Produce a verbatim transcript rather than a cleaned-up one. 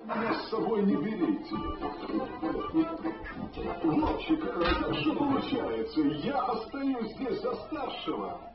Меня с собой не берите. Вовчик, как же получается? Я остаюсь здесь за старшего.